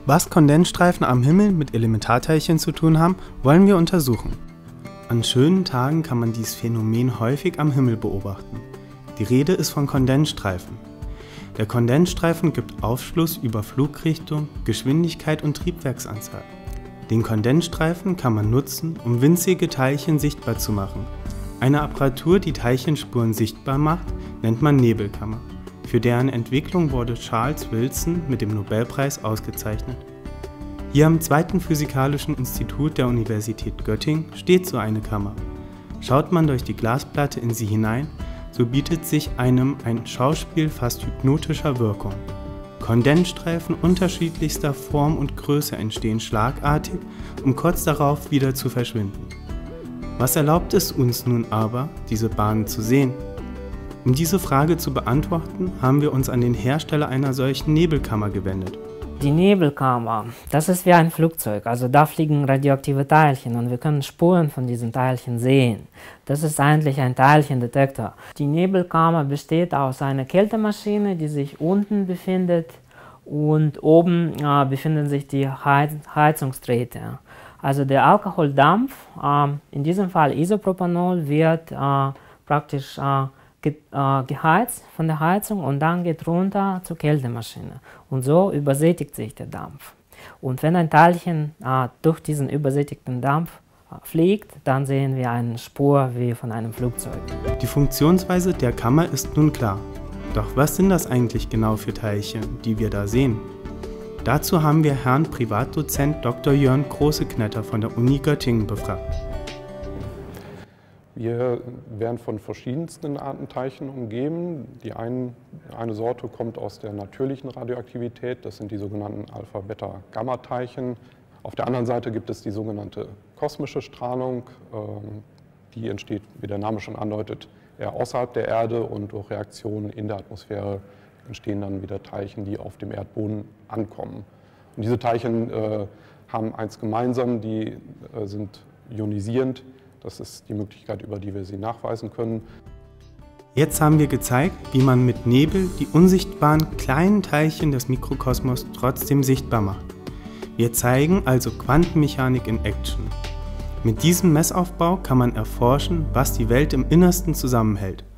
Was Kondensstreifen am Himmel mit Elementarteilchen zu tun haben, wollen wir untersuchen. An schönen Tagen kann man dieses Phänomen häufig am Himmel beobachten. Die Rede ist von Kondensstreifen. Der Kondensstreifen gibt Aufschluss über Flugrichtung, Geschwindigkeit und Triebwerksanzahl. Den Kondensstreifen kann man nutzen, um winzige Teilchen sichtbar zu machen. Eine Apparatur, die Teilchenspuren sichtbar macht, nennt man Nebelkammer. Für deren Entwicklung wurde Charles Wilson mit dem Nobelpreis ausgezeichnet. Hier am 2. Physikalischen Institut der Universität Göttingen steht so eine Kammer. Schaut man durch die Glasplatte in sie hinein, so bietet sich einem ein Schauspiel fast hypnotischer Wirkung. Kondensstreifen unterschiedlichster Form und Größe entstehen schlagartig, um kurz darauf wieder zu verschwinden. Was erlaubt es uns nun aber, diese Bahnen zu sehen? Um diese Frage zu beantworten, haben wir uns an den Hersteller einer solchen Nebelkammer gewendet. Die Nebelkammer, das ist wie ein Flugzeug, also da fliegen radioaktive Teilchen und wir können Spuren von diesen Teilchen sehen. Das ist eigentlich ein Teilchendetektor. Die Nebelkammer besteht aus einer Kältemaschine, die sich unten befindet, und oben befinden sich die Heizungsdrähte. Also der Alkoholdampf, in diesem Fall Isopropanol, wird praktisch geheizt von der Heizung und dann geht runter zur Kältemaschine. Und so übersättigt sich der Dampf. Und wenn ein Teilchen durch diesen übersättigten Dampf fliegt, dann sehen wir eine Spur wie von einem Flugzeug. Die Funktionsweise der Kammer ist nun klar. Doch was sind das eigentlich genau für Teilchen, die wir da sehen? Dazu haben wir Herrn Privatdozent Dr. Jörn Großeknetter von der Uni Göttingen befragt. Wir werden von verschiedensten Arten Teilchen umgeben. Eine Sorte kommt aus der natürlichen Radioaktivität, das sind die sogenannten Alpha-Beta-Gamma-Teilchen. Auf der anderen Seite gibt es die sogenannte kosmische Strahlung. Die entsteht, wie der Name schon andeutet, eher außerhalb der Erde, und durch Reaktionen in der Atmosphäre entstehen dann wieder Teilchen, die auf dem Erdboden ankommen. Und diese Teilchen haben eins gemeinsam, die sind ionisierend. Das ist die Möglichkeit, über die wir sie nachweisen können. Jetzt haben wir gezeigt, wie man mit Nebel die unsichtbaren kleinen Teilchen des Mikrokosmos trotzdem sichtbar macht. Wir zeigen also Quantenmechanik in Action. Mit diesem Messaufbau kann man erforschen, was die Welt im Innersten zusammenhält.